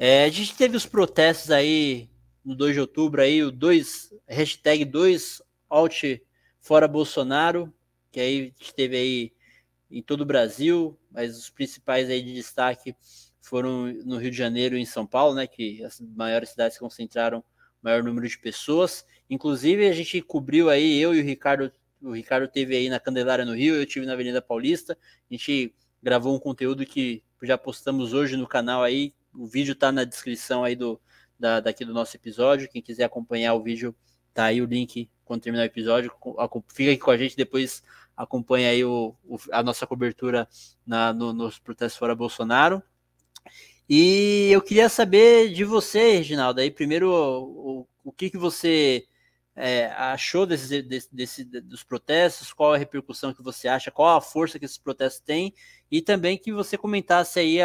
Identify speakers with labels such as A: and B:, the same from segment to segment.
A: A gente teve os protestos aí no 2 de outubro, aí, hashtag 2 alt fora Bolsonaro, que aí a gente teve aí em todo o Brasil, mas os principais aí de destaque foram no Rio de Janeiro e em São Paulo, né, que as maiores cidades concentraram o maior número de pessoas. Inclusive, a gente cobriu aí, eu e o Ricardo teve aí na Candelária no Rio, eu tive na Avenida Paulista, a gente gravou um conteúdo que já postamos hoje no canal aí, o vídeo tá na descrição aí daqui do nosso episódio, quem quiser acompanhar o vídeo, tá aí o link quando terminar o episódio, fica aqui com a gente, depois acompanha aí a nossa cobertura nos protestos fora Bolsonaro. E eu queria saber de você, Reginaldo, aí primeiro o que você achou dos protestos, qual a repercussão que você acha, qual a força que esses protestos têm, e também que você comentasse aí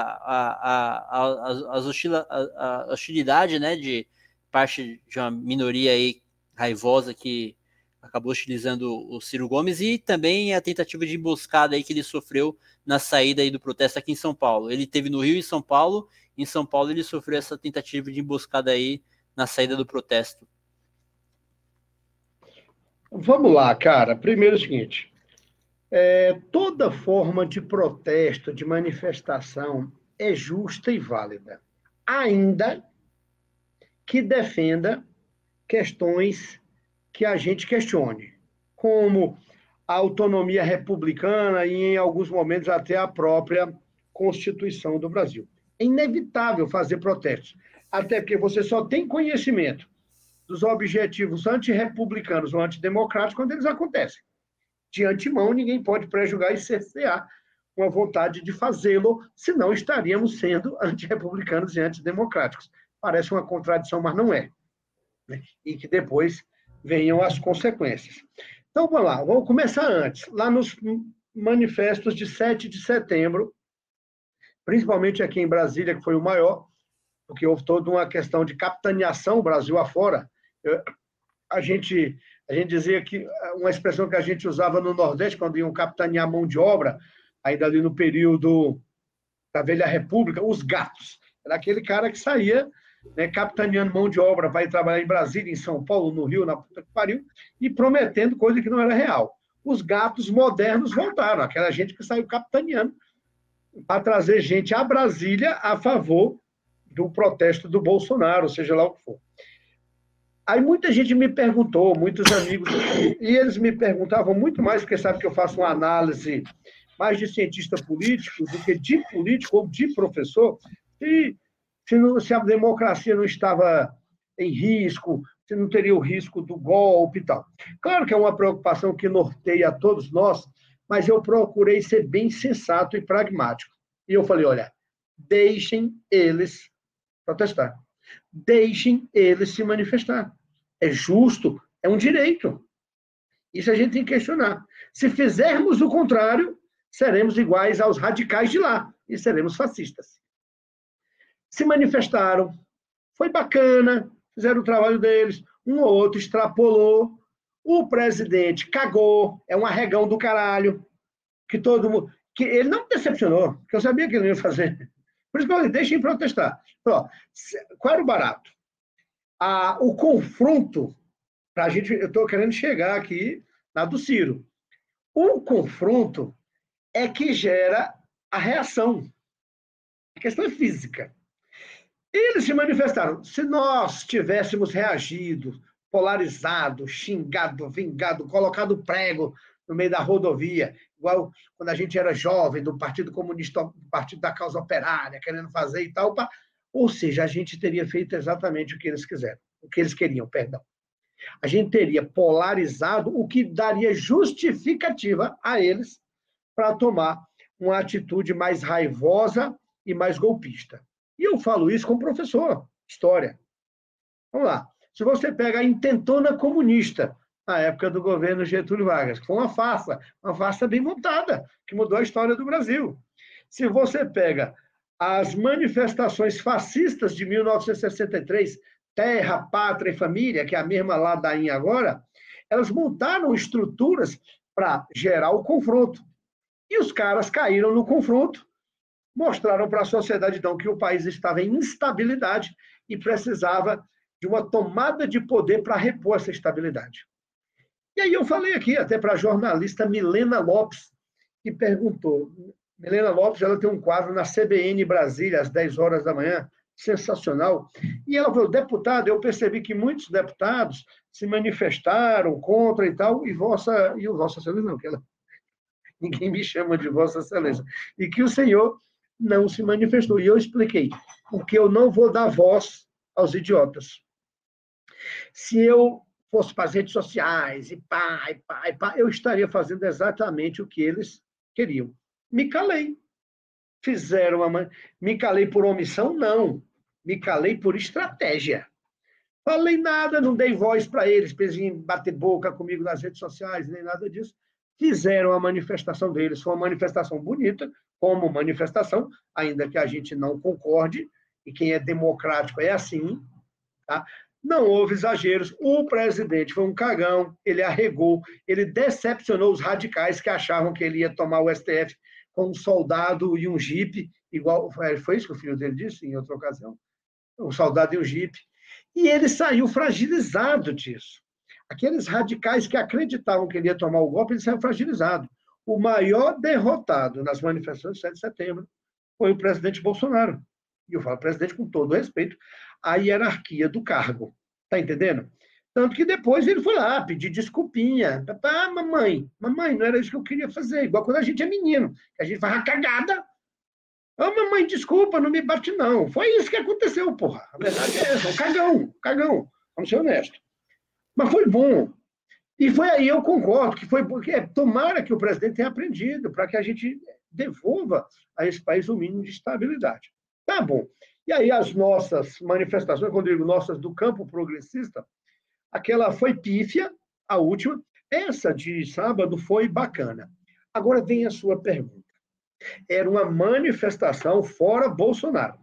A: a hostilidade, né, de parte de uma minoria aí raivosa que acabou utilizando o Ciro Gomes, e também a tentativa de emboscada aí que ele sofreu na saída aí do protesto aqui em São Paulo. Ele teve no Rio e São Paulo. Em São Paulo ele sofreu essa tentativa de emboscada aí na saída do protesto.
B: Vamos lá, cara. Primeiro é o seguinte: toda forma de protesto, de manifestação é justa e válida, ainda que defenda questões que a gente questione, como a autonomia republicana e, em alguns momentos, até a própria Constituição do Brasil. É inevitável fazer protestos, até porque você só tem conhecimento dos objetivos antirrepublicanos ou antidemocráticos quando eles acontecem. De antemão, ninguém pode pré-julgar e cercear uma vontade de fazê-lo, senão estaríamos sendo antirrepublicanos e antidemocráticos. Parece uma contradição, mas não é. E que depois venham as consequências. Então, vamos lá, vamos começar antes. Lá nos manifestos de 7 de setembro, principalmente aqui em Brasília, que foi o maior, porque houve toda uma questão de capitaneação Brasil afora. A gente dizia que uma expressão que a gente usava no Nordeste, quando iam capitanear mão de obra, ainda ali no período da Velha República, os gatos. Era aquele cara que saía, né, capitaneando mão de obra, vai trabalhar em Brasília, em São Paulo, no Rio, na puta que pariu, e prometendo coisa que não era real. Os gatos modernos voltaram, aquela gente que saiu capitaneando para trazer gente a Brasília a favor do protesto do Bolsonaro, seja lá o que for. Aí muita gente me perguntou, muitos amigos, e eles me perguntavam muito mais, porque sabe que eu faço uma análise mais de cientista político do que de político ou de professor, se a democracia não estava em risco, se não teria o risco do golpe e tal. Claro que é uma preocupação que norteia a todos nós, mas eu procurei ser bem sensato e pragmático. E eu falei, olha, deixem eles protestar. Deixem eles se manifestar. É justo, é um direito. Isso a gente tem que questionar. Se fizermos o contrário, seremos iguais aos radicais de lá e seremos fascistas. Se manifestaram, foi bacana, fizeram o trabalho deles, um ou outro extrapolou, o presidente cagou, é um arregão do caralho, que todo mundo... que ele não me decepcionou, porque eu sabia que ele ia fazer. Por isso que eu falei, deixem protestar. Ó, qual era o barato? O confronto, pra gente, eu estou querendo chegar aqui na do Ciro. O confronto é que gera a reação. A questão é física. Eles se manifestaram. Se nós tivéssemos reagido, polarizado, xingado, vingado, colocado prego no meio da rodovia, igual quando a gente era jovem, do Partido Comunista, do Partido da Causa Operária, querendo fazer e tal, ou seja, a gente teria feito exatamente o que eles quiseram, o que eles queriam, perdão. A gente teria polarizado, o que daria justificativa a eles para tomar uma atitude mais raivosa e mais golpista. E eu falo isso como professor, história. Vamos lá. Se você pega a intentona comunista, na época do governo Getúlio Vargas, que foi uma farsa bem montada, que mudou a história do Brasil. Se você pega as manifestações fascistas de 1963, Terra, Pátria e Família, que é a mesma ladainha agora, elas montaram estruturas para gerar o confronto. E os caras caíram no confronto mostraram para a sociedade, então, que o país estava em instabilidade e precisava de uma tomada de poder para repor essa estabilidade. E aí eu falei aqui até para a jornalista Milena Lopes, que perguntou. Milena Lopes, ela tem um quadro na CBN Brasília, às 10 horas da manhã, sensacional. E ela falou, deputado, eu percebi que muitos deputados se manifestaram contra e tal, e o Vossa Excelência não, que ela, ninguém me chama de Vossa Excelência, e que o senhor não se manifestou. E eu expliquei, porque eu não vou dar voz aos idiotas. Se eu fosse para as redes sociais, e pá, eu estaria fazendo exatamente o que eles queriam. Me calei. Me calei por omissão? Não. Me calei por estratégia. Falei nada, não dei voz para eles bater boca comigo nas redes sociais, nem nada disso. Fizeram a manifestação deles. Foi uma manifestação bonita, como manifestação, ainda que a gente não concorde, e quem é democrático é assim, tá? Não houve exageros. O presidente foi um cagão, ele arregou, ele decepcionou os radicais que achavam que ele ia tomar o STF com um soldado e um jipe, igual foi isso que o filho dele disse em outra ocasião, um soldado e um jipe. E ele saiu fragilizado disso. Aqueles radicais que acreditavam que ele ia tomar o golpe, ele saiu fragilizado. O maior derrotado nas manifestações de 7 de setembro foi o presidente Bolsonaro. E eu falo presidente com todo respeito à hierarquia do cargo. Está entendendo? Tanto que depois ele foi lá pedir desculpinha. Ah, mamãe, não era isso que eu queria fazer. Igual quando a gente é menino, que a gente faz uma cagada. Ah, mamãe, desculpa, não me bate não. Foi isso que aconteceu, porra. A verdade é essa, um cagão. Vamos ser honestos. Mas foi bom. E foi aí, eu concordo, que foi porque tomara que o presidente tenha aprendido, para que a gente devolva a esse país o mínimo de estabilidade. Tá bom. E aí as nossas manifestações, quando eu digo nossas do campo progressista, aquela foi pífia, a última. Essa de sábado foi bacana. Agora vem a sua pergunta. Era uma manifestação fora Bolsonaro.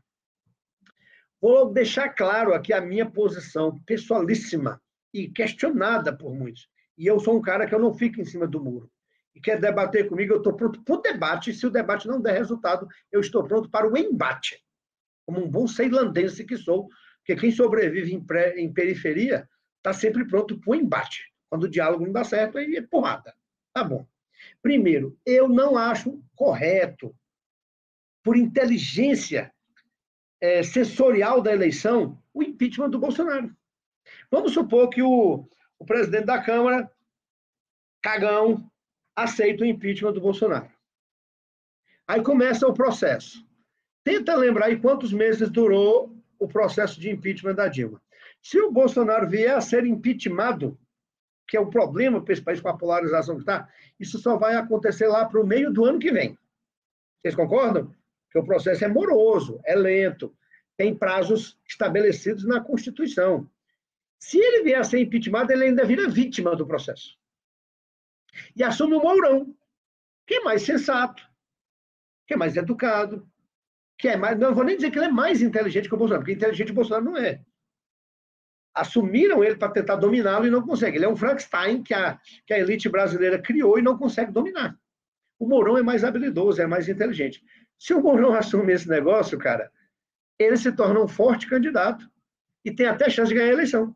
B: Vou deixar claro aqui a minha posição pessoalíssima e questionada por muitos. E eu sou um cara que eu não fico em cima do muro. E quer debater comigo, eu estou pronto para o debate. Se o debate não der resultado, eu estou pronto para o embate. Como um bom ceilandense que sou, porque quem sobrevive em periferia está sempre pronto para o embate. Quando o diálogo não dá certo, aí é porrada. Tá bom. Primeiro, eu não acho correto, por inteligência sensorial da eleição, o impeachment do Bolsonaro. Vamos supor que o presidente da Câmara, cagão, aceita o impeachment do Bolsonaro. Aí começa o processo. Tenta lembrar aí quantos meses durou o processo de impeachment da Dilma. Se o Bolsonaro vier a ser impeachmentado, que é o problema para esse país com a polarização que está, isso só vai acontecer lá para o meio do ano que vem. Vocês concordam? Que o processo é moroso, é lento, tem prazos estabelecidos na Constituição. Se ele vier a ser impeachmentado, ele ainda vira vítima do processo. E assume o Mourão, que é mais sensato, que é mais educado, que é mais... Não vou nem dizer que ele é mais inteligente que o Bolsonaro, porque inteligente o Bolsonaro não é. Assumiram ele para tentar dominá-lo e não consegue. Ele é um Frankenstein que a elite brasileira criou e não consegue dominar. O Mourão é mais habilidoso, é mais inteligente. Se o Mourão assume esse negócio, cara, ele se torna um forte candidato e tem até chance de ganhar a eleição.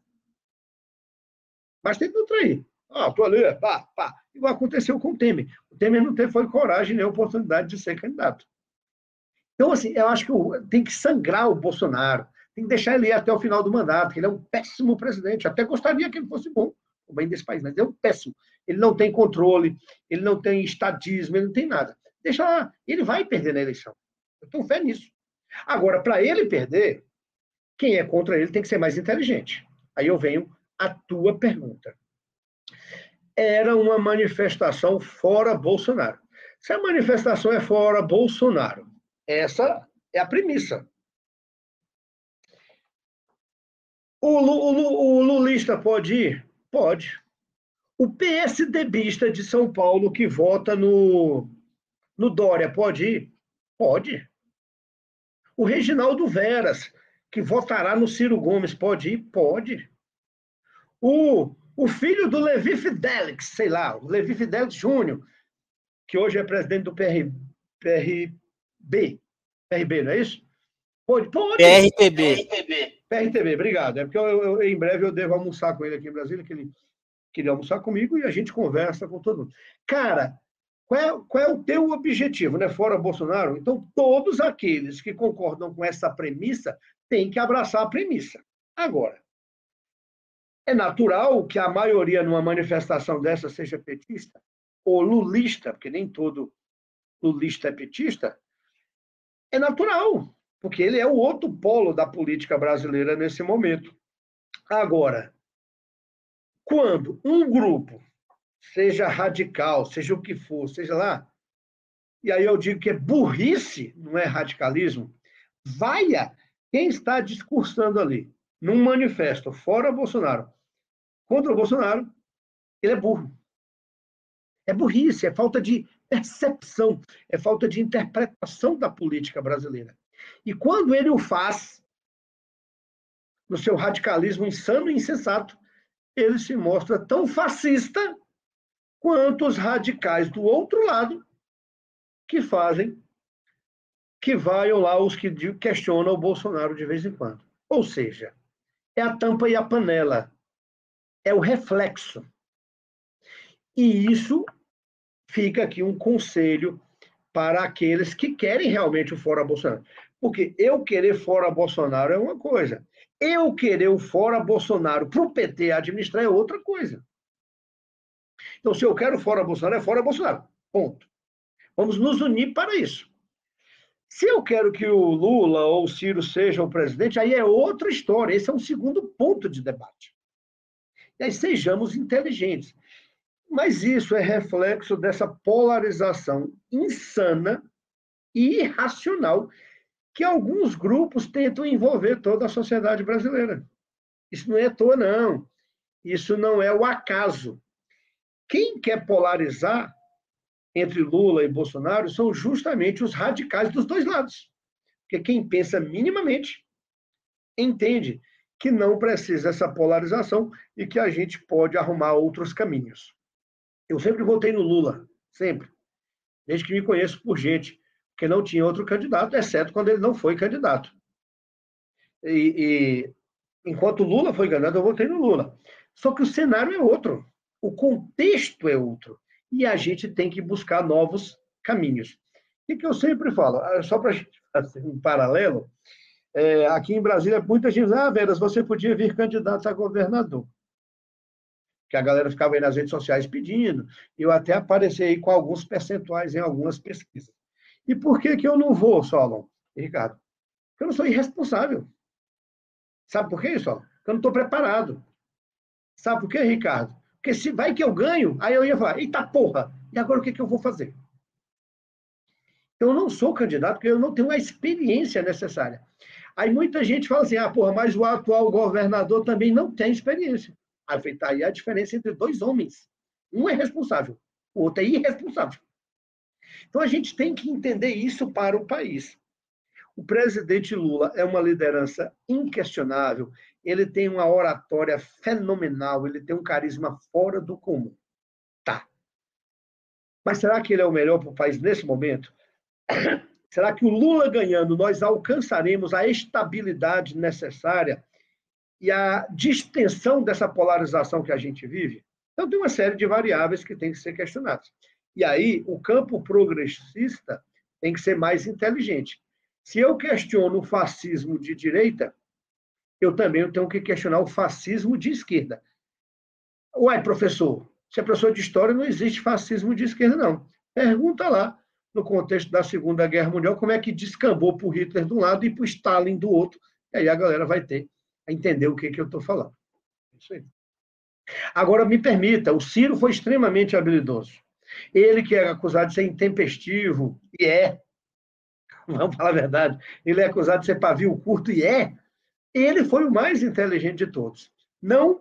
B: Mas tem que não trair. Tô ali, pá. Igual aconteceu com o Temer. O Temer não teve foi coragem nem oportunidade de ser candidato. Então, assim, eu acho que tem que sangrar o Bolsonaro, tem que deixar ele ir até o final do mandato, que ele é um péssimo presidente. Até gostaria que ele fosse bom, o bem desse país, mas ele é um péssimo. Ele não tem controle, ele não tem estadismo, ele não tem nada. Deixa lá, ele vai perder na eleição. Eu tenho fé nisso. Agora, para ele perder, quem é contra ele tem que ser mais inteligente. Aí eu venho à tua pergunta. Era uma manifestação fora Bolsonaro. Se a manifestação é fora Bolsonaro, essa é a premissa. O lulista pode ir? Pode. O PSDBista de São Paulo que vota no Dória pode ir? Pode. O Reginaldo Veras, que votará no Ciro Gomes, pode ir? Pode. O filho do Levi Fidelix, sei lá, o Levi Fidelix Júnior, que hoje é presidente do PRB, PRB, não é isso? Pode.
A: PRTB.
B: PRTB, obrigado. É porque em breve eu devo almoçar com ele aqui em Brasília, que ele queria almoçar comigo e a gente conversa com todo mundo. Cara, qual é o teu objetivo, né? Fora Bolsonaro? Então, todos aqueles que concordam com essa premissa têm que abraçar a premissa. Agora, é natural que a maioria numa manifestação dessa seja petista ou lulista, porque nem todo lulista é petista. É natural, porque ele é o outro polo da política brasileira nesse momento. Agora, quando um grupo, seja radical, seja o que for, seja lá, e aí eu digo que é burrice, não é radicalismo, vaia quem está discursando ali, num manifesto fora Bolsonaro, contra o Bolsonaro, ele é burro. É burrice, é falta de percepção, é falta de interpretação da política brasileira. E quando ele o faz, no seu radicalismo insano e insensato, ele se mostra tão fascista quanto os radicais do outro lado que fazem, que vaiam lá os que questionam o Bolsonaro de vez em quando. Ou seja, é a tampa e a panela, é o reflexo. E isso fica aqui um conselho para aqueles que querem realmente o fora Bolsonaro. Porque eu querer fora Bolsonaro é uma coisa. Eu querer o fora Bolsonaro para o PT administrar é outra coisa. Então, se eu quero fora Bolsonaro, é fora Bolsonaro. Ponto. Vamos nos unir para isso. Se eu quero que o Lula ou o Ciro sejam o presidente, aí é outra história. Esse é um segundo ponto de debate. E aí sejamos inteligentes. Mas isso é reflexo dessa polarização insana e irracional que alguns grupos tentam envolver toda a sociedade brasileira. Isso não é à toa, não. Isso não é o acaso. Quem quer polarizar entre Lula e Bolsonaro são justamente os radicais dos dois lados. Porque quem pensa minimamente entende que não precisa essa polarização e que a gente pode arrumar outros caminhos. Eu sempre votei no Lula, sempre. Desde que me conheço por gente que não tinha outro candidato, exceto quando ele não foi candidato. E enquanto o Lula foi candidato, eu votei no Lula. Só que o cenário é outro, o contexto é outro, e a gente tem que buscar novos caminhos. O que eu sempre falo, só para fazer um paralelo, aqui em Brasília, muita gente diz, Veras, você podia vir candidato a governador. Que a galera ficava aí nas redes sociais pedindo, e eu até apareci aí com alguns percentuais em algumas pesquisas. E por que eu não vou, Solon, Ricardo? Porque eu não sou irresponsável. Sabe por quê, Solon? Porque eu não estou preparado. Sabe por quê, Ricardo? Porque se vai que eu ganho, aí eu ia falar, eita porra, e agora o que eu vou fazer? Eu não sou candidato porque eu não tenho a experiência necessária. Aí muita gente fala assim, porra, mas o atual governador também não tem experiência. Aí eu falei, tá aí a diferença entre dois homens. Um é responsável, o outro é irresponsável. Então a gente tem que entender isso para o país. O presidente Lula é uma liderança inquestionável, ele tem uma oratória fenomenal, ele tem um carisma fora do comum. Tá. Mas será que ele é o melhor para o país nesse momento? Será que o Lula ganhando, nós alcançaremos a estabilidade necessária e a distensão dessa polarização que a gente vive? Então, tem uma série de variáveis que têm que ser questionadas. E aí, o campo progressista tem que ser mais inteligente. Se eu questiono o fascismo de direita, eu também tenho que questionar o fascismo de esquerda. Ué, professor, se é professor de história, não existe fascismo de esquerda, não. Pergunta lá, no contexto da Segunda Guerra Mundial, como é que descambou para o Hitler de um lado e para o Stalin do outro. E aí a galera vai ter a entender o que eu estou falando. Isso aí. Agora, me permita, o Ciro foi extremamente habilidoso. Ele que é acusado de ser intempestivo, e vamos falar a verdade, ele é acusado de ser pavio curto, e ele foi o mais inteligente de todos. Não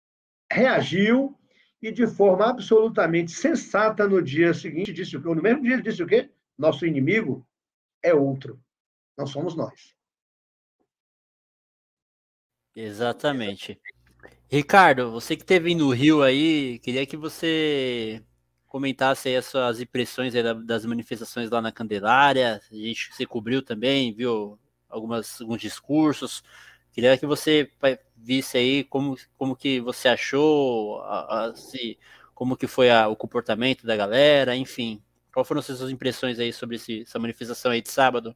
B: reagiu e de forma absolutamente sensata no dia seguinte disse o quê? No mesmo dia ele disse o quê? Nosso inimigo é outro, não somos nós.
A: Exatamente. Ricardo, você que esteve no Rio aí, queria que você comentasse aí as suas impressões aí das manifestações lá na Candelária. Você cobriu também, viu alguns discursos. Queria que você visse aí como que você achou, como que foi o comportamento da galera, enfim. Qual foram as suas impressões aí sobre essa manifestação aí de sábado?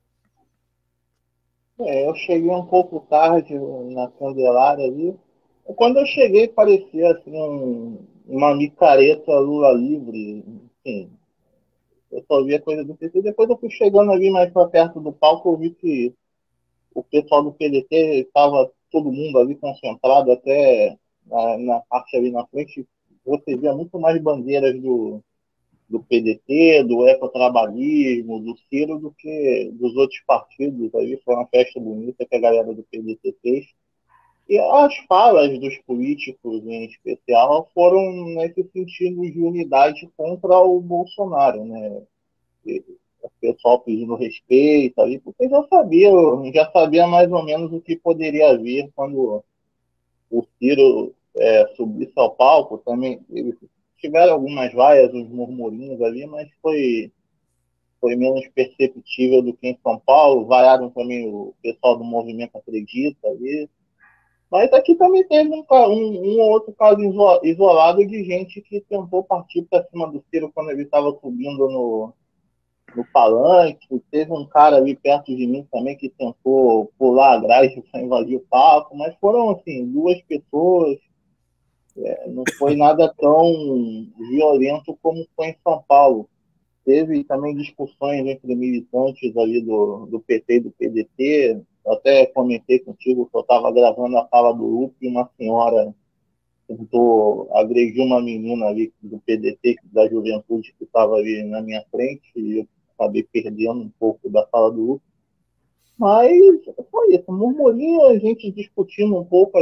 C: Eu cheguei um pouco tarde na Candelária ali. Quando eu cheguei, parecia assim, uma micareta Lula livre. Enfim, eu só via coisa do PT. Depois eu fui chegando ali mais para perto do palco, eu vi que o pessoal do PDT estava todo mundo ali concentrado, até na parte ali na frente. Você via muito mais bandeiras do PDT, do ecotrabalhismo, do Ciro, do que dos outros partidos. Aí foi uma festa bonita que a galera do PDT fez. E as falas dos políticos, em especial, foram nesse sentido de unidade contra o Bolsonaro, né? E o pessoal pedindo respeito ali, porque já sabia mais ou menos o que poderia vir quando o Ciro subisse ao palco. Também eles tiveram algumas vaias, uns murmurinhos ali, mas foi menos perceptível do que em São Paulo. Vaiaram também o pessoal do Movimento Acredita ali. Mas aqui também teve um ou outro caso isolado de gente que tentou partir para cima do Ciro quando ele estava subindo no palanque. Teve um cara ali perto de mim também que tentou pular a grade para invadir o palco, mas foram assim, duas pessoas. Não foi nada tão violento como foi em São Paulo. Teve também discussões entre militantes ali do PT e do PDT. Eu até comentei contigo que eu estava gravando a fala do Lupe e uma senhora tentou agredir uma menina ali do PDT, da juventude, que estava ali na minha frente, e eu acabei perdendo um pouco da fala do Lupe. Mas foi isso, murmurinho, a gente discutindo um pouco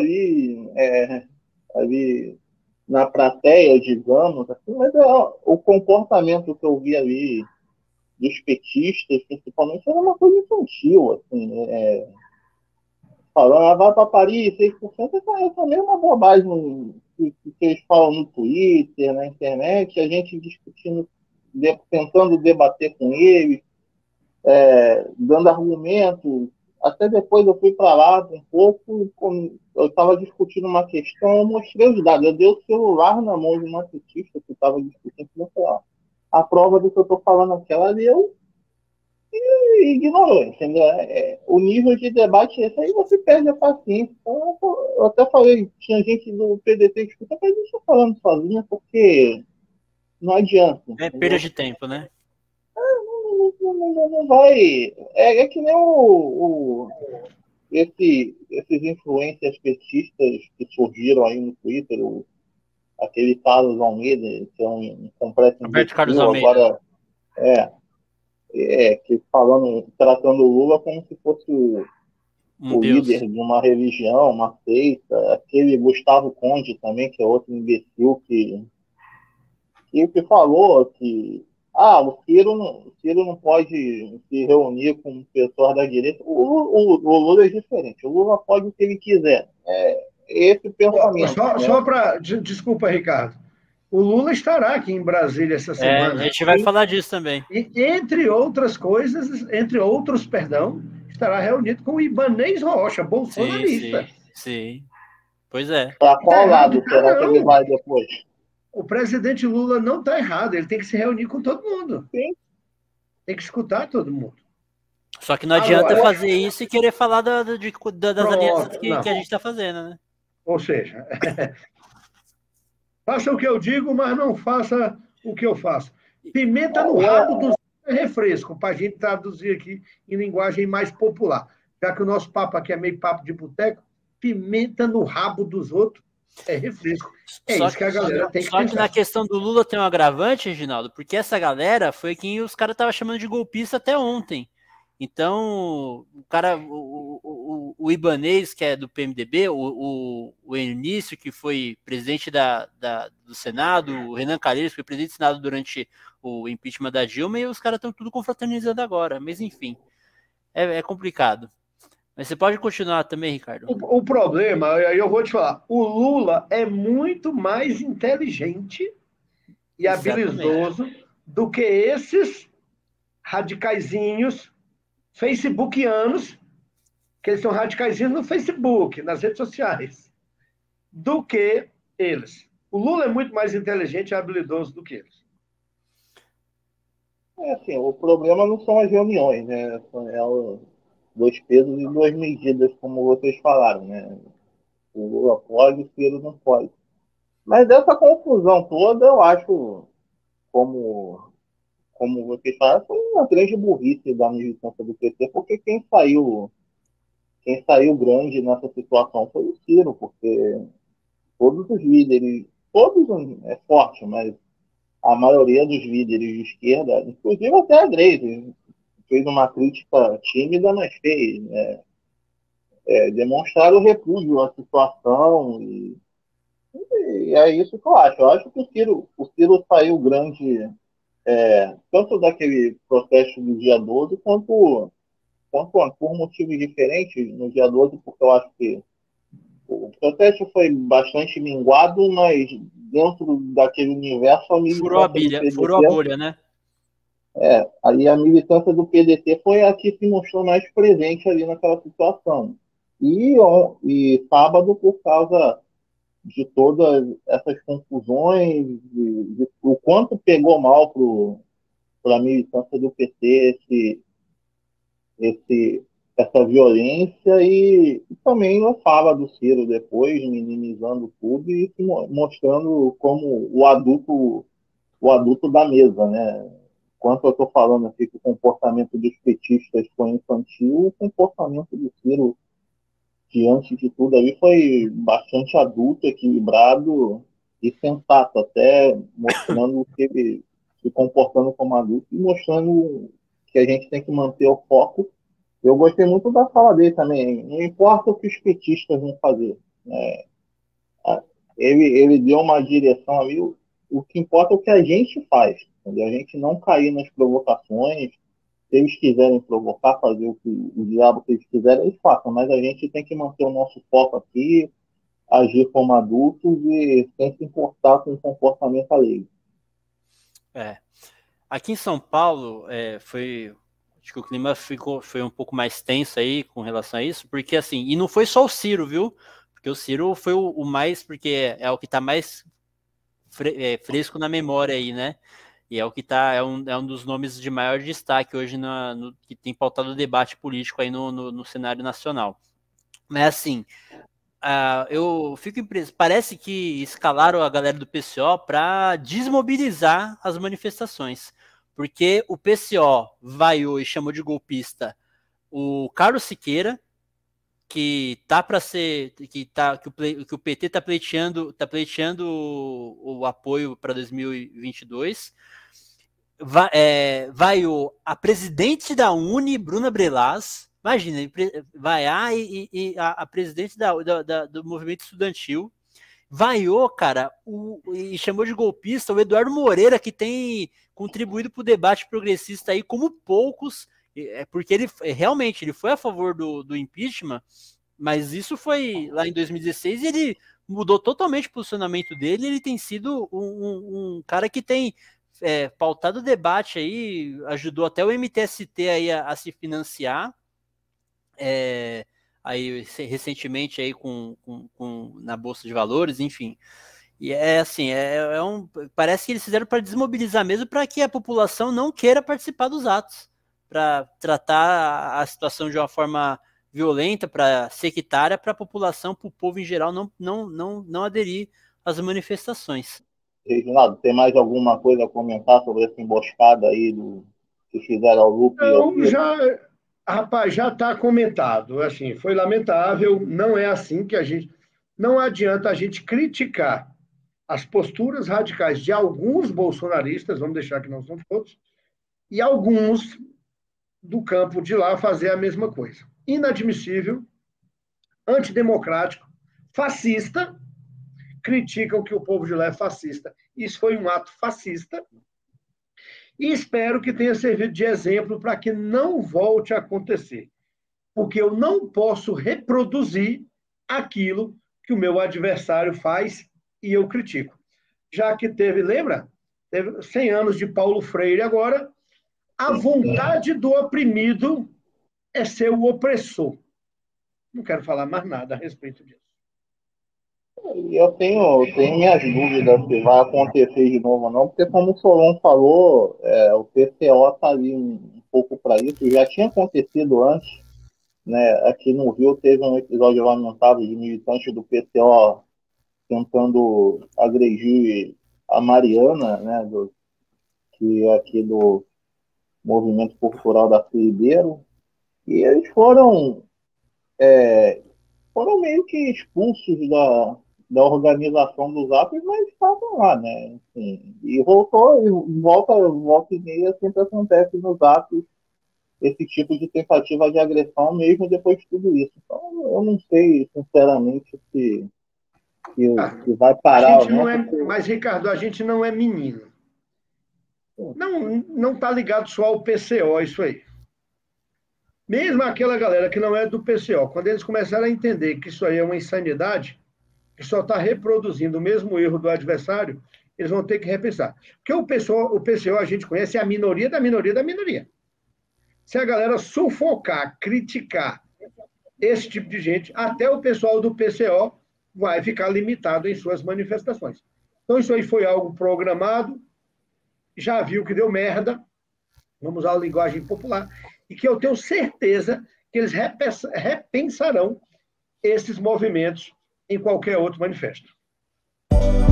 C: ali na plateia, digamos, assim, mas o comportamento que eu vi ali dos petistas, principalmente, era uma coisa infantil, assim, né? Falando, vai para Paris, 6%, essa mesma bobagem que eles falam no Twitter, na internet, a gente discutindo, tentando debater com eles, dando argumentos. Até depois eu fui para lá um pouco, eu estava discutindo uma questão, eu mostrei os dados, eu dei o celular na mão de uma petista que estava discutindo, eu falei, a prova do que eu estou falando aquela ali, eu ignorou, entendeu? O nível de debate é esse, aí você perde a paciência. Então, eu até falei, tinha gente do PDT que escuta, mas deixa eu falando sozinha, porque não adianta.
A: É perda de tempo, né?
C: Não vai. É que nem esses influencers petistas que surgiram aí no Twitter, aquele Carlos Almeida, que é um completo
A: Roberto Carlos
C: imbecil,
A: Almeida.
C: agora que tratando o Lula como se fosse o
A: Deus.
C: líder de uma religião, uma seita. Aquele Gustavo Conde também, que é outro imbecil que falou que o Ciro não pode se reunir com pessoas da direita. O Lula é diferente. O Lula pode o que ele quiser. Esse pensamento.
B: Só para. Desculpa, Ricardo. O Lula estará aqui em Brasília essa semana.
A: A gente vai falar disso também.
B: E, entre outras coisas, perdão, estará reunido com o Ibanez Rocha, bolsonarista.
A: Sim. Pois é.
C: Para qual lado será que ele vai depois?
B: O presidente Lula não está errado, ele tem que se reunir com todo mundo.
C: Sim.
B: Tem que escutar todo mundo.
A: Só que não adianta fazer isso e querer falar das alianças que a gente está fazendo, né?
B: Ou seja, faça o que eu digo, mas não faça o que eu faço. Pimenta no rabo dos é refresco, para a gente traduzir aqui em linguagem mais popular. Já que o nosso papo aqui é meio papo de boteco, pimenta no rabo dos outros é refresco. Isso que a galera tem que pensar.
A: Só que na questão do Lula tem um agravante, Reginaldo, porque essa galera foi quem os caras estavam chamando de golpista até ontem. Então, o Ibanez, que é do PMDB, o Enício, que foi presidente do Senado, o Renan Calheiros, que foi presidente do Senado durante o impeachment da Dilma, e os caras estão tudo confraternizando agora. Mas, enfim, é complicado. Mas você pode continuar também, Ricardo.
B: O problema, eu vou te falar, o Lula é muito mais inteligente e habilidoso do que esses radicaizinhos facebookianos, que eles são radicaizinhos no Facebook, nas redes sociais, do que eles. O Lula é muito mais inteligente e habilidoso do que eles.
C: Assim, o problema não são as reuniões, né? Dois pesos e duas medidas, como vocês falaram, né? O Lula pode, o Ciro não pode. Mas dessa confusão toda, eu acho, como vocês falaram, foi uma grande burrice da militância do PT, porque quem saiu grande nessa situação foi o Ciro, porque todos os líderes, todos é forte, mas a maioria dos líderes de esquerda, inclusive até a direita, fez uma crítica tímida, mas fez, né? Demonstrar o repúdio à situação e é isso que eu acho. Eu acho que o Ciro saiu grande, tanto daquele protesto do dia 12, quanto por motivos diferentes no dia 12, porque eu acho que o protesto foi bastante minguado, mas dentro daquele universo a militância do
A: Furou a
C: PDT,
A: bolha, né?
C: aí a militância do PDT foi a que se mostrou mais presente ali naquela situação. E sábado, por causa de todas essas confusões, o quanto pegou mal para a militância do PT esse, essa violência e também a fala do Ciro depois, minimizando tudo e se mostrando como o adulto da mesa, né? Enquanto eu estou falando aqui que o comportamento dos petistas foi infantil, o comportamento do Ciro diante de tudo ali foi bastante adulto, equilibrado e sensato, até mostrando que ele se comportando como adulto e mostrando que a gente tem que manter o foco. Eu gostei muito da fala dele também. Não importa o que os petistas vão fazer, né? Ele deu uma direção ali. O que importa é o que a gente faz, entendeu? A gente não cair nas provocações. Se eles quiserem provocar, fazer o diabo que eles quiserem, eles façam. Mas a gente tem que manter o nosso foco aqui, agir como adultos e sem se importar com o comportamento alheio.
A: Aqui em São Paulo, acho que o clima foi um pouco mais tenso aí com relação a isso, porque assim, e não foi só o Ciro, viu? Porque o Ciro foi o mais, porque é o que está mais fresco na memória aí, né? E é o que é um dos nomes de maior destaque hoje que tem pautado o debate político aí no cenário nacional. Mas assim, eu fico impresso. Parece que escalaram a galera do PCO para desmobilizar as manifestações, porque o PCO vaiou e chamou de golpista o Carlos Siqueira, que tá para ser, que o PT tá pleiteando o apoio para 2022. Vaiou a presidente da Uni, Bruna Brelas. Imagina, vaiar e a presidente do movimento estudantil vaiou, cara, e chamou de golpista o Eduardo Moreira, que tem contribuído para o debate progressista aí como poucos, porque ele realmente ele foi a favor do impeachment, mas isso foi lá em 2016 e ele mudou totalmente o posicionamento dele. Ele tem sido um cara que tem pautado o debate aí, ajudou até o MTST aí a se financiar. Aí recentemente aí na Bolsa de Valores, enfim. E assim, parece que eles fizeram para desmobilizar mesmo, para que a população não queira participar dos atos, para tratar a situação de uma forma violenta, para sectária, para a população, para o povo em geral não aderir às manifestações.
C: Reginaldo, tem mais alguma coisa a comentar sobre essa emboscada aí que fizeram ao Lupe e ao Ciro?
B: Rapaz, já está comentado. Assim, foi lamentável, não é assim que a gente. Não adianta a gente criticar as posturas radicais de alguns bolsonaristas, vamos deixar que não são todos, e alguns do campo de lá fazer a mesma coisa. Inadmissível, antidemocrático, fascista, criticam que o povo de lá é fascista. Isso foi um ato fascista, e espero que tenha servido de exemplo para que não volte a acontecer, porque eu não posso reproduzir aquilo que o meu adversário faz e eu critico. Já que teve, lembra? teve 100 anos de Paulo Freire agora. A vontade do oprimido é ser o opressor. Não quero falar mais nada a respeito disso.
C: Eu tenho minhas dúvidas se vai acontecer de novo ou não, porque como o Solon falou, o PCO está ali um pouco para isso. Já tinha acontecido antes, né? Aqui no Rio teve um episódio lamentável de militantes do PCO tentando agredir a Mariana, né? Que é aqui do Movimento Cultural da Ribeiro, e eles foram meio que expulsos da organização dos atos, mas estavam lá, né? Enfim, e volta e meia sempre acontece nos atos esse tipo de tentativa de agressão mesmo depois de tudo isso. Então, eu não sei, sinceramente, se vai parar ou não.
B: Mas, Ricardo, a gente não é menino. Não está ligado só ao PCO isso aí. Mesmo aquela galera que não é do PCO, quando eles começaram a entender que isso aí é uma insanidade, que só está reproduzindo o mesmo erro do adversário, eles vão ter que repensar. Porque o PCO a gente conhece é a minoria da minoria da minoria. Se a galera sufocar, criticar esse tipo de gente, até o pessoal do PCO vai ficar limitado em suas manifestações. Então, isso aí foi algo programado, já viu que deu merda, vamos usar a linguagem popular, e que eu tenho certeza que eles repensarão esses movimentos em qualquer outro manifesto.